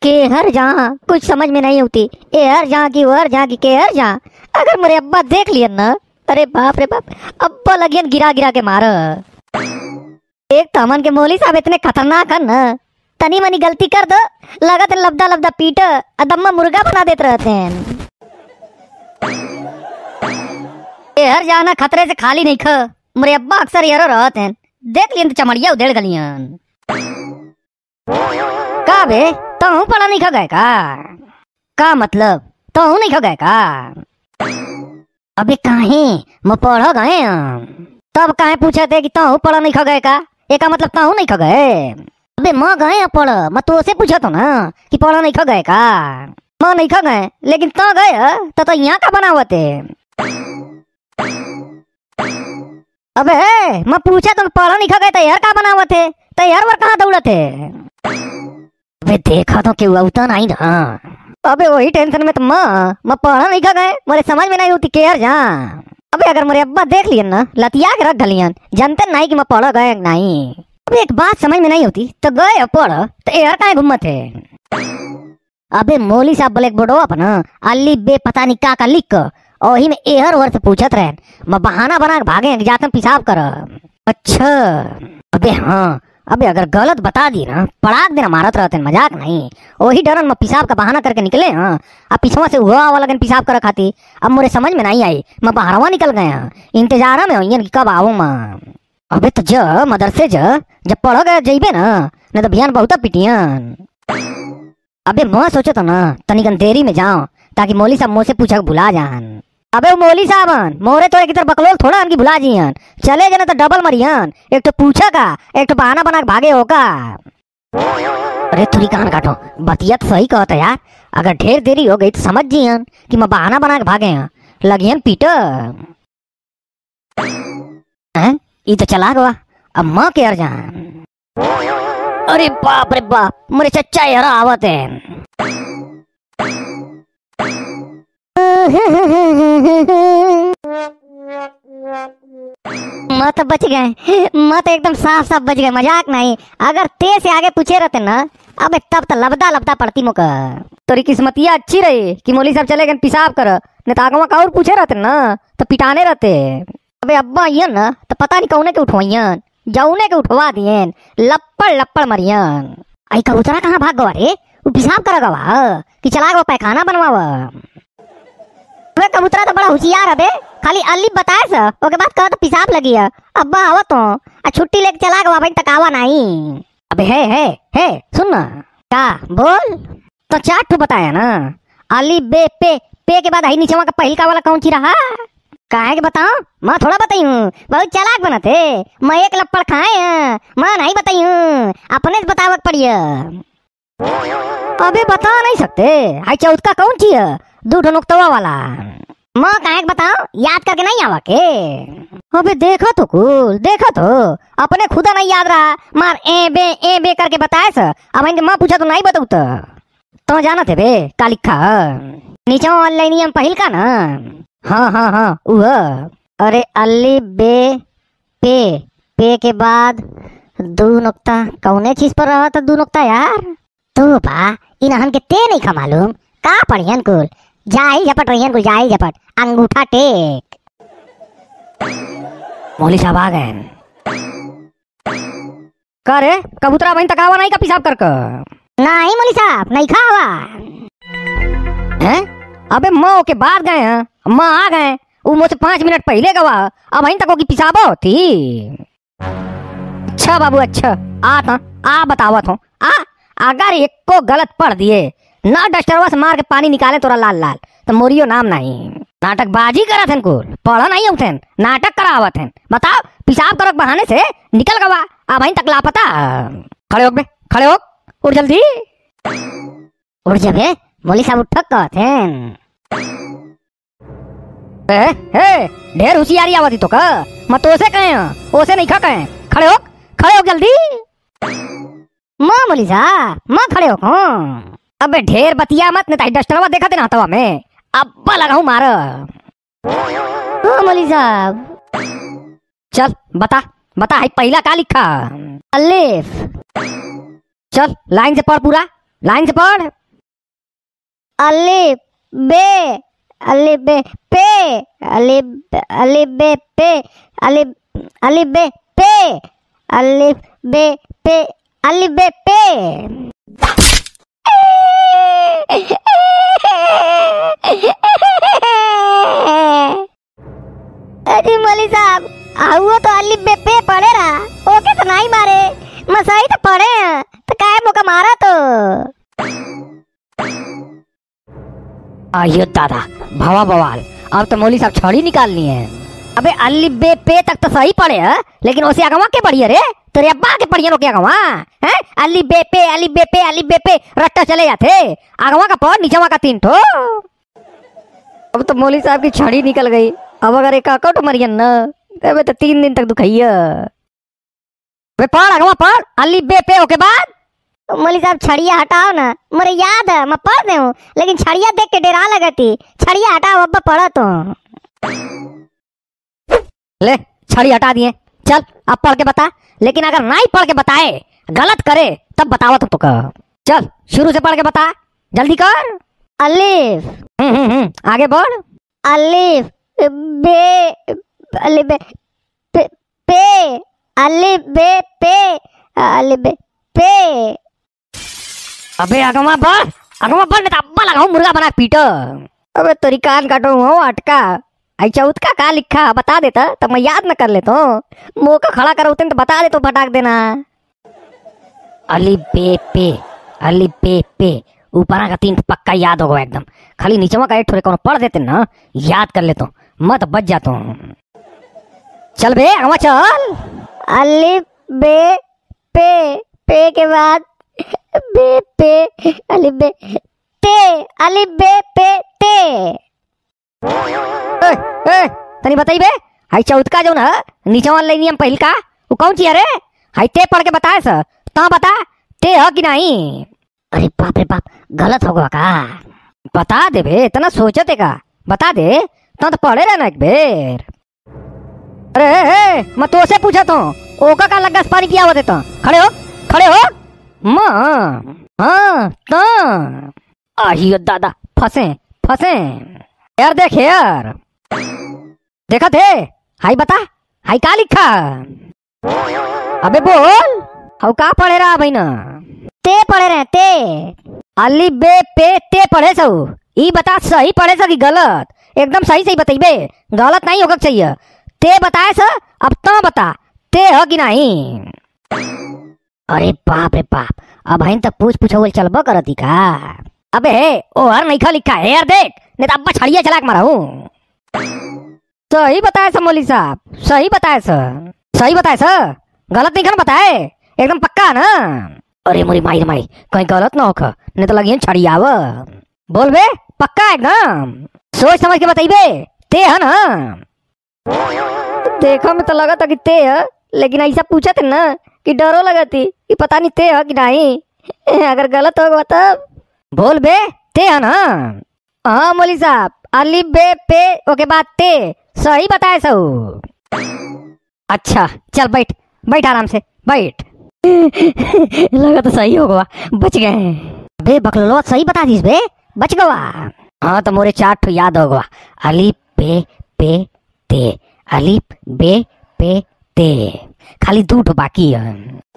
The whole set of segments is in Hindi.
केहर जहाँ कुछ समझ में नहीं होती, एहर जहाँ की वहर जहाँ की केहर जहाँ। अगर मेरे अब्बा देख लियन ना, अरे बाप रे बाप, अब्बा लगियन गिरा गिरा के मार। एक तो हमन के मौली साहब इतने खतरनाक है ना, तनी मनी गलती कर दो लगत है लबदा लबदा पीट अदम्मा मुर्गा बना देते रहते हैं। एहर जाना खतरे से खाली नहीं ख, मेरे अब्बा अक्सर एहरो रहते हैं, देख लियन तो चमड़िया उधेड़ गलियन। का बे तो पढ़ा नहीं खा गए का मतलब तो नहीं खा गए का? अबे काहे मैं पढ़ गए तब काहे पूछे थे कि तो पढ़ा नहीं खा गए का? एका मतलब तो नहीं खा गए। अबे मैं गए पढ़, मैं तो से पूछा तो ना कि पढ़ा नहीं खा गए का? मैं नहीं खा गए लेकिन तो गए तो यहाँ का बनावत है। अबे मैं पूछा तो पढ़ा नहीं खा गए तो यार का बनावत है, तो यार वर कहाँ दौड़त है? अबे देखा तो क्यों उतना नहीं ना। अबे वही टेंशन में तो मैं पढ़ा नहीं खा गए, मेरे समझ में नहीं होती केयर जा। अबे अगर मेरे अब्बा देख लियन ना, लतिया के रख गलियन, जानते नहीं कि मैं पढ़ गए नहीं। अबे एक बात समझ में नहीं होती तो गए पढ़ तो एयर का घूमत है। अबे मौली साहब ब्लैक बोर्ड अपना अल्ली बे पता नहीं का लिख वही में एहर वर से पूछत रहे, मैं बहाना बना के भागे जाते पेशाब कर। अच्छा अबे हाँ, अबे अगर गलत बता दी ना पड़ाक देना मारत रहते, मजाक नहीं। वही डरन मैं पेशाब का बहाना करके निकले हाँ, अब पिछवा से हुआ वाला लगन पेशाब कर खाती। अब मुझे समझ में नहीं आई, मैं बाहरवा निकल गया, इंतजार में हुई कब आऊँ मैं। अबे तो ज मदरसे जब पढ़ गए जइबे ना, नहीं तो बिहान बहुत पिटियन। अबे मैं सोचो तो ना तनिकन देरी में जाओ ताकि मौली साहब मुझसे पूछा भुला जान। अबे वो मौली साहब मोरे तो एक इधर बकलोल थोड़ा अनकी भुला जियन, चले जाने तो डबल मरियन, एक तो पूछा का एक तो बहाना बना के भागे होगा। अरे तुरी कान काटो, बतिया तो सही कहता यार, अगर ढेर देरी हो गई तो समझ जियन कि मैं बहाना बना के भागे हैं, लगियन पीट। ये तो चला गवा, अब माँ के अर जान। अरे बाप रे बाप, मेरे चच्चा यार आवत है। मैं तो बच गए, मैं तो एकदम साफ साफ बच गए, मजाक नहीं। अगर ते से आगे पूछे रहते ना, अबे तब तो लबदा लबदा पड़ती मुका। तेरी किस्मतिया अच्छी रही कि मौली साहब चले गए पेशाब कर, नहीं तो आगवा का और पूछे रहते ना तो पिटाने रहते। अबे अब्बा ये ना तो पता नहीं कौने के उठवाइयन, जौने के उठवा दियन, लप्पड़ लप्पड़ मरियन। आई कबूतरा कहाँ भाग गवा रे? वो पेशाब कर गवा कि चला गवा पैखाना बनवावा? अबे कबूतरा तो बड़ा होशियार है बे, खाली अल्ली बताए सा ओके बाद कहा तो पेशाब लगी है। अब्बा आवत तो आ छुट्टी लेके चला गवा भाई, तक आवा नहीं। अबे है सुन ना, क्या बोल तो चार ठो बताया ना, अली बे पे के बाद आई नीचे का पहल का वाला कौन सी रहा? काहे के बताऊं, मैं थोड़ा बताई हूँ, बहुत चालाक बनते, मैं एक लप्पड़ खाए मैं नहीं बताई हूँ, अपने से बतावक पड़िया। अबे बता नहीं सकते, हाई चौथ का कौन सी है? दूध नुकतवा वाला। मैं काहे के बताऊं, याद करके नहीं आवा के? अबे देखो तो कुल, देखो तो अपने खुदा नहीं याद रहा, मार ए बे करके बताए सा। अब इनके माँ पूछा तो नहीं बताऊ तो जाना थे बे का लिखा नीचे ऑनलाइन नियम पहल का ना। हाँ वह। अरे अल्ली बे पे के बाद दो नुक्ता कौने चीज पर रहा था? दो नुक्ता यार तो बा इन हन के ते नहीं खा मालूम का पढ़ियन कुल, जाई झपट रहियन कुल, जाई झपट अंगूठा टेक। मौली साहब आ गए। करे कबूतरा बहन तकावा नहीं का पेशाब करके? नहीं मौली साहब नहीं खावा। हैं? अबे माँ के बाद गए हैं, माँ आ गए, वो मुझसे 5 मिनट पहले गवा, अब वहीं तक की पेशाब होती। अच्छा बाबू अच्छा, आ बतावत हूँ। अगर एक को गलत पढ़ दिए ना डस्टरवा से मार के पानी निकाले तोरा लाल लाल तो मोरियो नाम नहीं। नाटकबाजी करत हैं कुल, पढ़ा नहीं होते, नाटक करावत हैं। बताओ पेशाब करक बहाने से निकल गवा, अब वहीं तक लापता। खड़े हो बे, खड़े हो, उठ जल्दी उठ जा बे, मौली साहब उठक कहते हैं। ढेर होशियारी आवती तो का, मैं तो से कहे ओसे नहीं खा कहे। खड़े हो जल्दी। माँ मौली साहब माँ खड़े हो कौन? अबे ढेर बतिया मत, नहीं डस्टरवा देखा थे ना हवा में, अब लगाऊ मार। मौली साहब चल बता है पहला का लिखा? अलिफ। चल लाइन से पढ़ पूरा, लाइन से पढ़। अलिफ बे, अलिफ बे पे, अलिफ अलिफ बे पे, अलिफ अलिफ बे पे, अलिफ बे पे, अलिफ बे पे। अरे मौली साहब, वो तो अलिफ बे पे पढ़े रहा, ओके तो नहीं मारे, मैं सही तो पढ़े हैं, तो काहे मुका मारा तो। आइयो दादा, भवा बवाल, अब तो मौली साहब छड़ी निकालनी है। अबे अलिफ बे पे तक तो सही पढ़े है, लेकिन उसे अगवा के पढ़िए रे, तेरे अब्बा के पढ़िए क्या अगवा हैं? अलिफ बे पे, अलिफ बे पे, अलिफ बे पे रट्टा चले जाते, अगवा का पढ़, नीचवा का 3 ठो। अब तो मौली साहब की छड़ी निकल गई, अब अगर एक अकाउंट मरियन ना, तबे तो 3 दिन तक दुखाइया। वे पढ़ अगवा पढ़, अलिफ बे पे ओके बाद। मौली साहब छड़िया हटाओ ना, मुझे याद है मैं पढ़ दे हूँ, लेकिन छड़िया देख के डरा लगती, छड़िया हटाओ अब्बा पढ़ा तो। ले छड़ी हटा दिए, चल अब पढ़ के बता, लेकिन अगर नहीं पढ़ के बताए, गलत करे तब बताओ तो कह। चल शुरू से पढ़ के बता, जल्दी कर। अलिफ, आगे बढ़। अलिफ बे, अलिफ बे पे, पे, अलिफ बे पे, अलिफ बे पे। अबे अगवा बढ़, अगवा बढ़, नहीं तो अब्बा लगाऊं मुर्गा बना पीट। अबे तेरी कान काटो हो अटका, आई चौथ का लिखा बता देता तब मैं याद न कर लेता हूँ, मुंह का खड़ा कर तो बता दे तो फटाक देना। अलिफ बे पे, अलिफ बे पे, ऊपर का 3 पक्का याद होगा एकदम, खाली नीचवा का 1 ठोरे कौन पढ़ देते ना, याद कर लेता हूँ, मत बच जाता हूँ। चल बे अगवा चल। अलिफ बे पे, पे के बाद बे पे, अलिफ बे ते, अलिफ बे पे ते। तनी बताई बे, हाई चौथ का जो ना नीचे वाला नियम पहिल का वो कौन ची अरे, हाई ते पढ़ के बताए सा, ता बता ते है कि नहीं। अरे बाप रे बाप, गलत होगा का, बता दे बे, इतना सोचते का, बता दे, ता तो पढ़े रहना एक बेर। अरे मैं तो से पूछा तो ओका का लगा पानी किया हुआ देता, खड़े हो, खड़े हो। माँ हाँ ता, आहियो दादा, फंसे फंसे यार, देख यार, देखा थे, हाई बता, हाई का लिखा। अबे बोल, हाउ का पढ़े रहा भाई ना, ते पढ़े रहे ते, अलिफ बे पे ते पढ़े सो, ई बता सही पढ़े सो कि गलत, एकदम सही सही बताइबे, गलत नहीं होगा चाहिए, ते बताए सा, अब तो बता ते हो कि नहीं। अरे बाप रे बाप, अब हइन तक पूछ चलबो करती का। अबे ओ हर नहीं खा लिखा है यार, देख नहीं तो अब्बा छड़िया चला के मारा हूँ। सही बताया सर मौली साहब, सही बताया सर, सही बताया सर, गलत नहीं खाना बताए, एकदम पक्का ना। अरे मोरी माई रे माई, कहीं गलत ना हो खा, नहीं तो लगी छड़िया बोल बे, पक्का एकदम सोच समझ के बताइबे, ते है ना। देखो में तो लगा था कि ते है, लेकिन ऐसा पूछा थे ना कि डरो लगा थी कि पता नहीं ते है कि नहीं, अगर गलत होगा तब बोल बे, ते है ना। हाँ मौली साहब, अलिफ बे पे ओके बाद ते, सही बताए सो। अच्छा चल बैठ, बैठ आराम से बैठ। लगा तो सही होगा, बच गए। बे बकलो सही बता दीस बे, बच गवा। हाँ तो मोरे 4 ठो याद होगा, अलिफ बे पे ते, अलिफ बे पे ते, खाली 2 ठो बाकी है।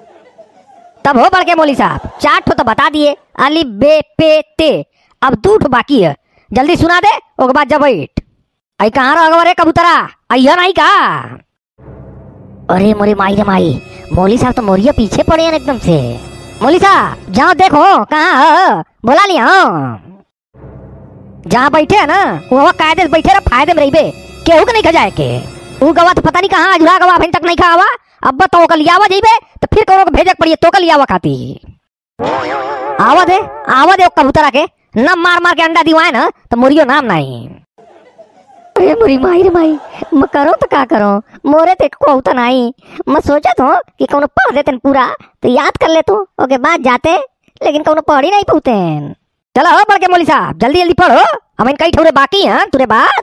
तब हो बढ़ के मौली साहब, 4 ठो तो बता दिए, अलिफ बे पे ते, अब 2 ठो बाकी है, जल्दी सुना दे ओके बाद जब बैठ। आई कहाँ रहो रे कबूतरा, आइया नहीं का। अरे मोरी माई रे माई, मौली साहब तो मोरिया पीछे पड़े हैं एकदम से। मौली साहब जाओ देखो कहाँ है, बुला लिया। जहाँ बैठे है ना वो कायदे से बैठे रह, फायदे में रही केहू के नहीं खा जाए के, वो गवा तो पता नहीं कहाँ अजुरा गवा अभी तक नहीं खावा, अब तो कल लियावा जाइबे तो फिर कौन को भेजक पड़िए तो कल लियावा खाती। आवा दे कबूतरा के, न मार मार के अंडा दिवाए ना तो मुरियो नाम नहीं। अरे मुरी माई रे माई, मैं करो तो का करो, मोरे ते को तो नहीं, मैं सोचा तो कि कौन पढ़ देते पूरा तो याद कर ले तो ओके बाद जाते, लेकिन कौन पढ़ ही नहीं पाते। चलो हो बढ़ के मौली साहब जल्दी जल्दी पढ़ो, हम कई ठोरे बाकी हैं तुरे बाद।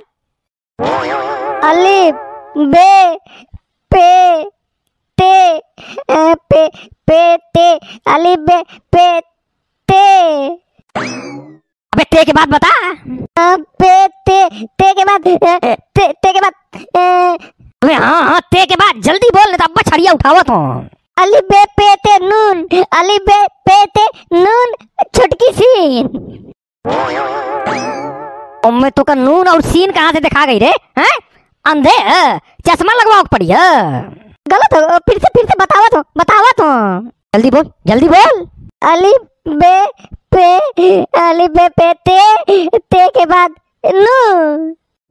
अलिफ बे पे ते, पे पे ते, अलिफ बे पे ते, ते। अबे ते के बाद बता। पे ते के बाद ते के बाद अबे हाँ ते के बाद जल्दी बोल, नहीं तो अब्बा छड़िया उठावत हो। अलिफ बे पे ते नून, अलिफ बे पे ते नून छुटकी सीन। ओमे तो का नून और सीन कहाँ से दिखा गई रे? हैं अंधे चश्मा लगवाओ पड़ी है। गलत हो, फिर से बतावा तो जल्दी बोल जल्दी बोल। अलिफ बे पे ते के बाद नून।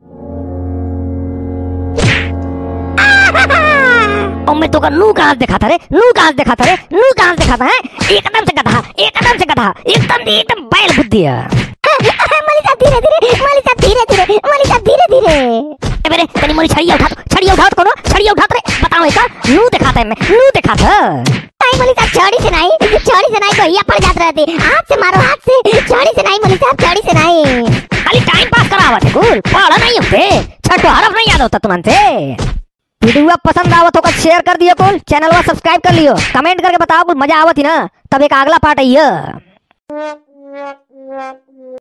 ओमे तो का नू कहाँ दिखा था रे? नू कहाँ दिखा था रे? नू कहाँ दिखा था? है एकदम से गधा, एकदम से गधा, एकदम बैल बुद्धि है। मौली साहब धीरे धीरे। मेरे तेरी मोरी छड़िया उठा तो कोनो छड़िया उठा रे बताओ इसका नू दिखाता है मैं नू दिखाता नहीं मौली साहब छड़ी से नहीं तो ये पड़ जात रहती। हाथ से मारो हाथ से, छड़ी से नहीं मौली साहब, छड़ी से नहीं। खाली टाइम पास करावत है कुल पढ़ा नहीं होते, छठो हरफ नहीं याद होता तुमसे। वीडियो पसंद आवत होगा शेयर कर दियो कुल, चैनल को सब्सक्राइब कर लियो, कमेंट करके बताओ कुल मजा आवत ही ना, तब एक अगला पार्ट आई है।